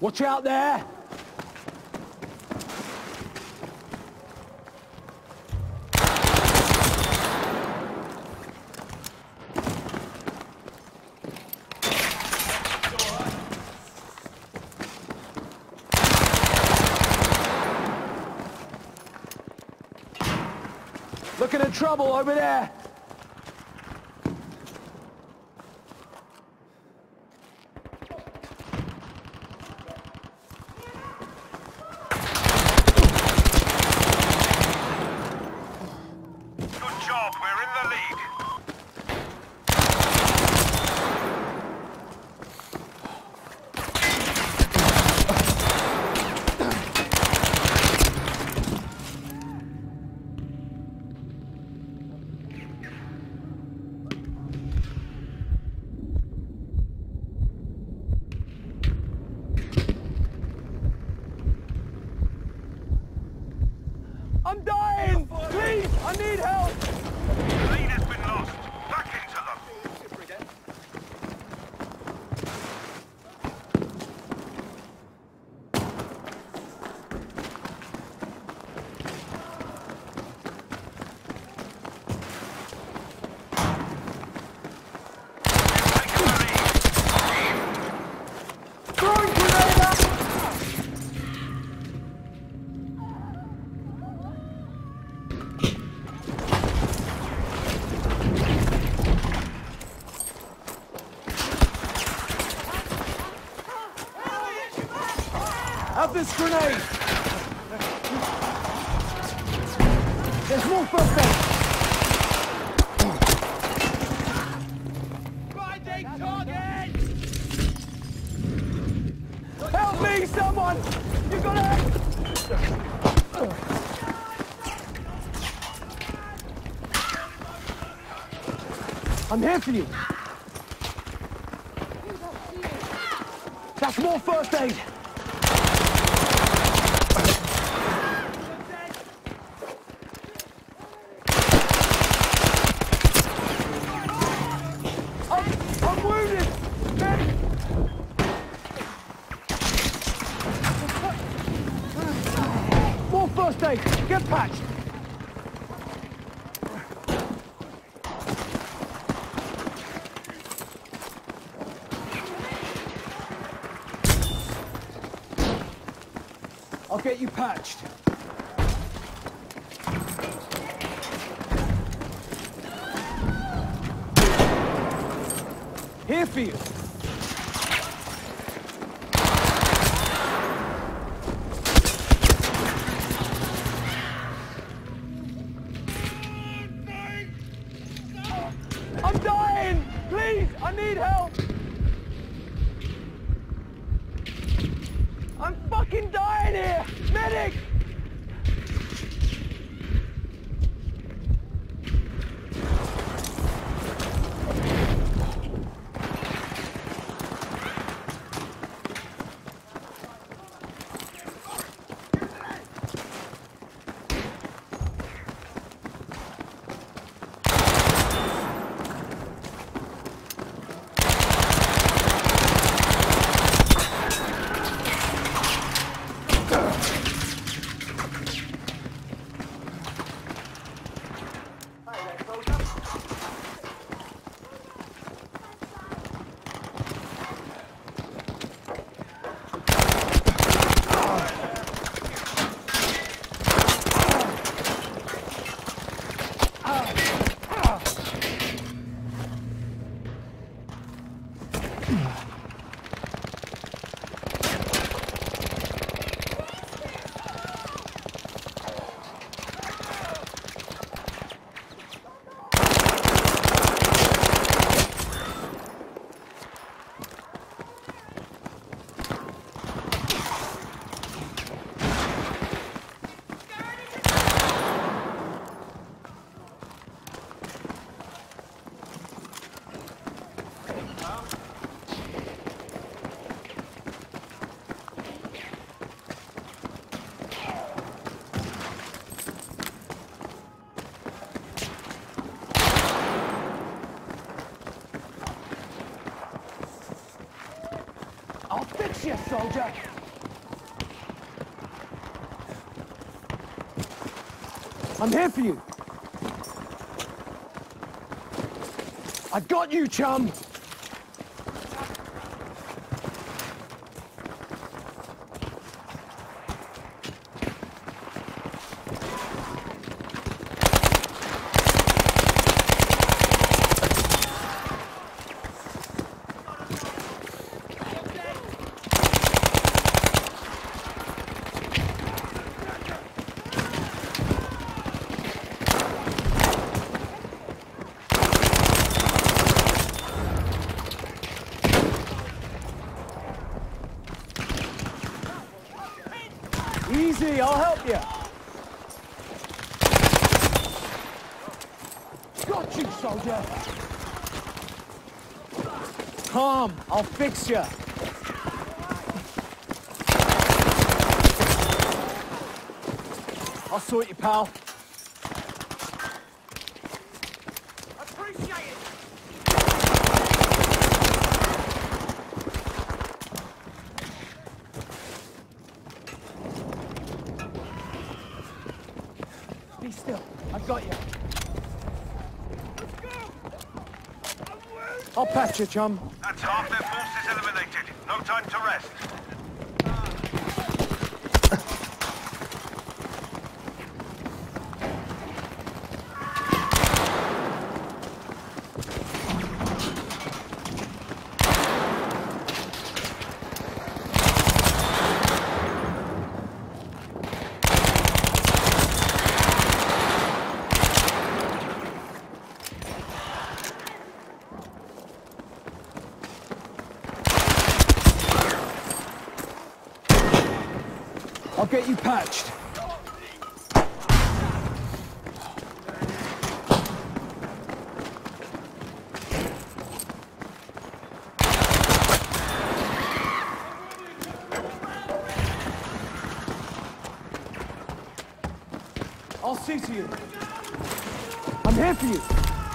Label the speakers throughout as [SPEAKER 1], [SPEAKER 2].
[SPEAKER 1] Watch out there! Looking at trouble over there!
[SPEAKER 2] Good job, we're in the lead.
[SPEAKER 1] I'm dying! Please, I need help!
[SPEAKER 2] The lead has been lost. Back into them.
[SPEAKER 1] Throwing grenade out! Have this grenade! There's more first aid! Finding target! Help me, someone! You gotta help! I'm here for you! That's more first aid! I'm wounded! Medic! More first aid! Get patched! I'll get you patched. Here for you. I'm dying! Please, I need help! I'm fucking dying here! Medic! I'll fix you, soldier! I'm here for you. I got you, chum. Easy, I'll help you. Got you, soldier. Calm, I'll fix you. I'll sort you, pal.
[SPEAKER 2] Appreciate it!
[SPEAKER 1] Be still, I've got you. I'll patch you, chum.
[SPEAKER 2] That's half their forces eliminated. No time to rest.
[SPEAKER 1] I'll get you patched. I'll see to you. I'm here for you.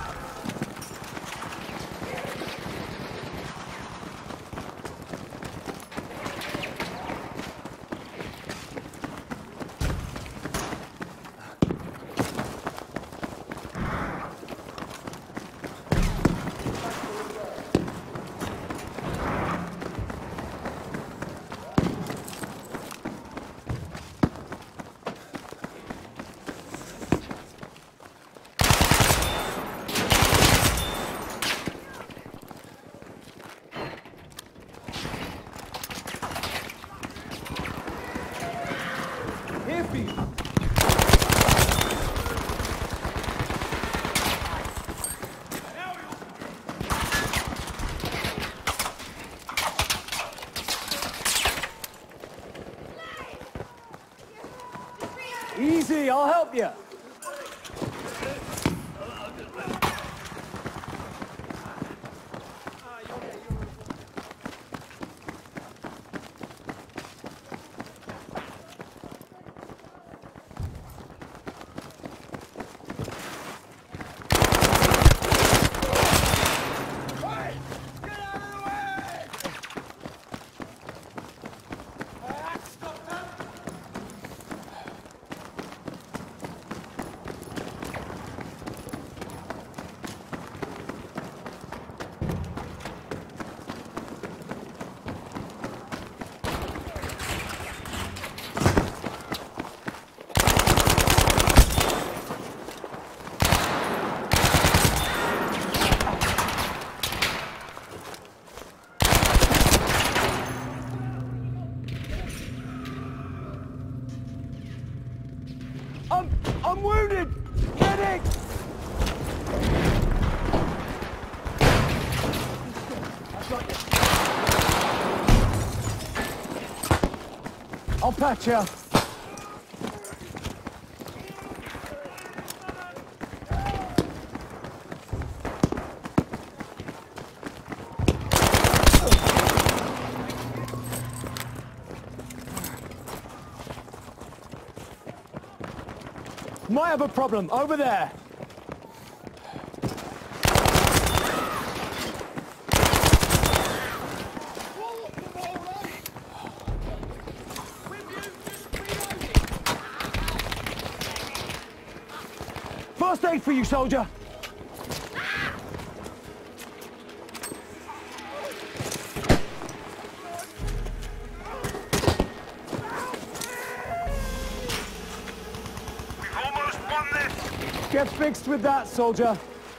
[SPEAKER 1] Here for you. Easy, I'll help you. I'm wounded! Medic! I've got you. I'll patch you. Might have a problem over there. first aid for you, soldier.
[SPEAKER 2] We've almost won this!
[SPEAKER 1] Get fixed with that, soldier.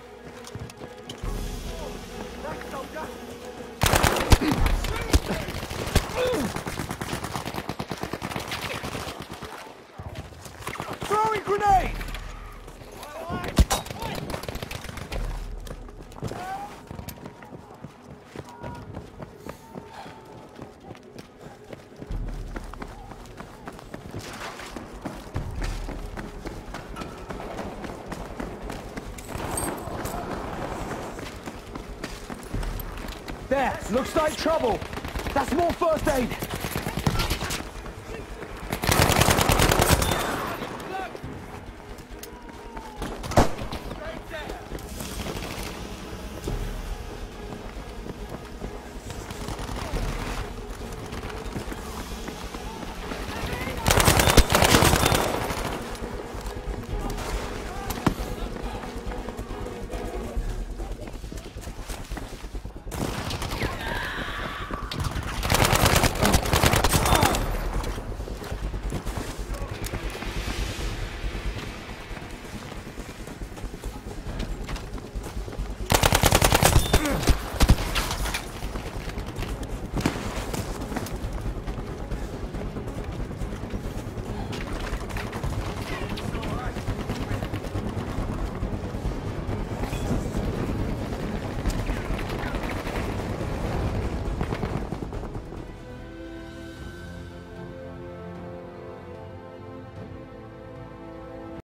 [SPEAKER 1] Throwing grenade! There, looks like trouble. That's more first aid.